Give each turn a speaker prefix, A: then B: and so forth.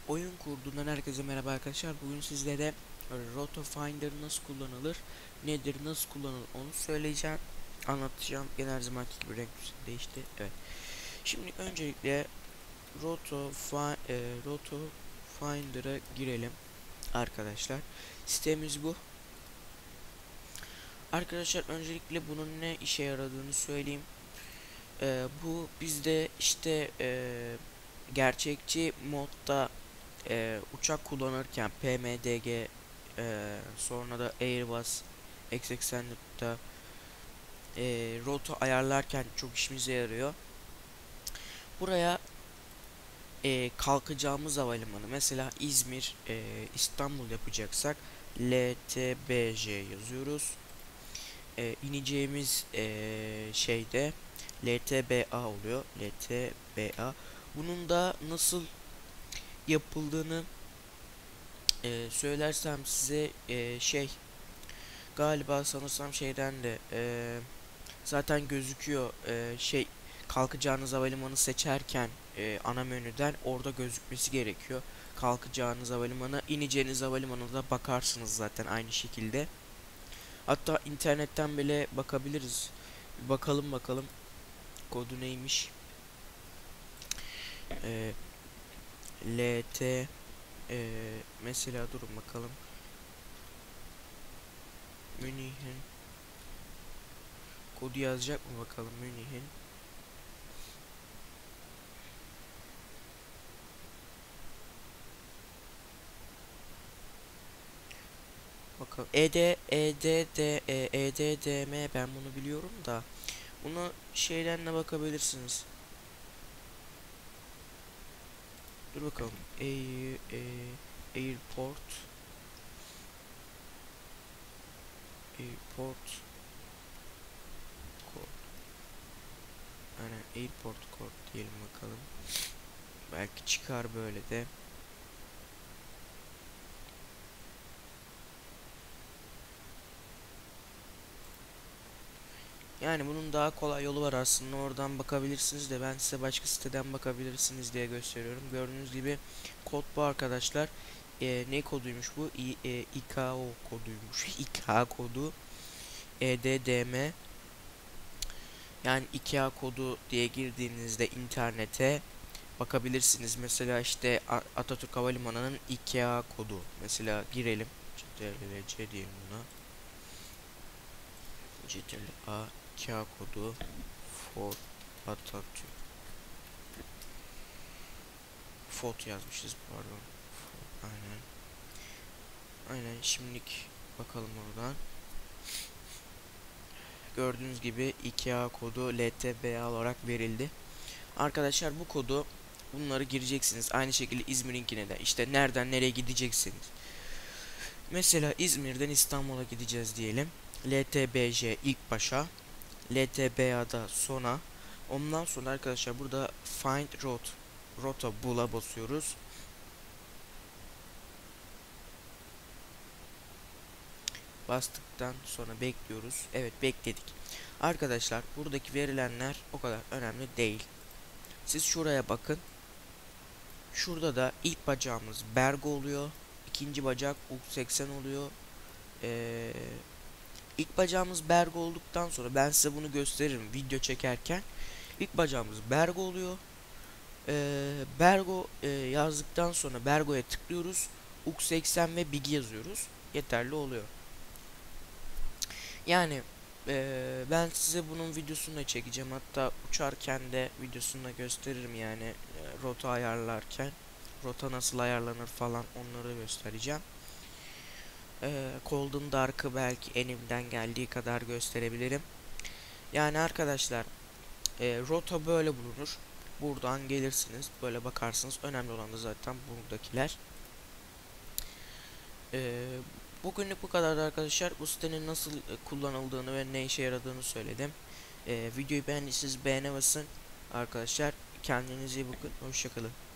A: Oyun kurduğundan herkese merhaba arkadaşlar. Bugün sizlere Roto Finder nasıl kullanılır, nedir, nasıl kullanılır onu söyleyeceğim, anlatacağım. Gene her zamanki gibi renk değişti. Evet. Şimdi öncelikle Roto Finder'a girelim arkadaşlar. Sitemiz bu. Arkadaşlar öncelikle bunun ne işe yaradığını söyleyeyim. Bu bizde işte gerçekçi modda uçak kullanırken PMDG, sonra da Airbus X80'da rota ayarlarken çok işimize yarıyor. Buraya kalkacağımız havalimanı mesela İzmir, İstanbul yapacaksak LTBJ yazıyoruz. İneceğimiz şeyde LTBA oluyor. LTBA. Bunun da nasıl yapıldığını söylersem size galiba sanırsam şeyden de zaten gözüküyor, kalkacağınız havalimanı seçerken ana menüden orada gözükmesi gerekiyor. Kalkacağınız havalimanı, ineceğiniz havalimanına da bakarsınız zaten aynı şekilde. Hatta internetten bile bakabiliriz. Bir bakalım kodu neymiş. LT mesela durun bakalım. Münih'in kodu yazacak mı bakalım Münih'in. Bakalım. EDDM ben bunu biliyorum da. Bunu şeyden de bakabilirsiniz. Dur bakalım. Airport Airport Code. Aynen Airport Code diyelim bakalım. Belki çıkar böyle de. Yani bunun daha kolay yolu var aslında, oradan bakabilirsiniz de ben size başka siteden bakabilirsiniz diye gösteriyorum. Gördüğünüz gibi kod bu arkadaşlar. Ne koduymuş bu? IKO koduymuş. IK kodu EDDM, yani IKEA kodu diye girdiğinizde internete bakabilirsiniz. Mesela işte Atatürk Havalimanı'nın IKEA kodu. Mesela girelim. CTRL-C diyelim buna. CTRL-A IKEA kodu for Atatürk. Fort yazmışız pardon. Aynen. Aynen, şimdilik bakalım oradan. Gördüğünüz gibi IKEA kodu LTBA olarak verildi. Arkadaşlar bu kodu, bunları gireceksiniz. Aynı şekilde İzmir'inkine de işte nereden nereye gideceksiniz. Mesela İzmir'den İstanbul'a gideceğiz diyelim. LTBJ ilk başa, LTBA'da sona. Ondan sonra arkadaşlar burada Find Route, Rota Bul'a basıyoruz. Bastıktan sonra bekliyoruz. Evet, bekledik. Arkadaşlar buradaki verilenler o kadar önemli değil. Siz şuraya bakın. Şurada da ilk bacağımız Bergo oluyor. İkinci bacak U80 oluyor. İlk bacağımız Bergo olduktan sonra ben size bunu gösteririm video çekerken. İlk bacağımız Bergo oluyor. Bergo yazdıktan sonra Bergo'ya tıklıyoruz. U80 ve Big yazıyoruz. Yeterli oluyor. Yani ben size bunun videosunu da çekeceğim. Hatta uçarken de videosunu da gösteririm yani. Rota ayarlarken. Rota nasıl ayarlanır falan, onları göstereceğim. Cold Dark'ı belki elimden geldiği kadar gösterebilirim. Yani arkadaşlar rota böyle bulunur. Buradan gelirsiniz, böyle bakarsınız. Önemli olan da zaten buradakiler. Eee Bugünlük bu kadar arkadaşlar. Bu sitenin nasıl kullanıldığını ve ne işe yaradığını söyledim. Videoyu beğendiyseniz beğene basın arkadaşlar. Kendinize iyi bakın. Hoşça kalın.